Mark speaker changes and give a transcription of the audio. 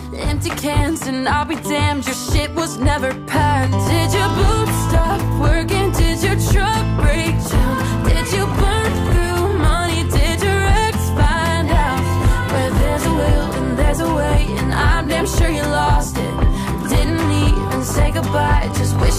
Speaker 1: empty cans, and I'll be damned, your shit was never packed. Did your boots stop working? Did your truck break down? Did you burn through money? Did your ex find out? Where there's a will and there's a way, and I'm damn sure you lost it. Didn't even say goodbye, just wait.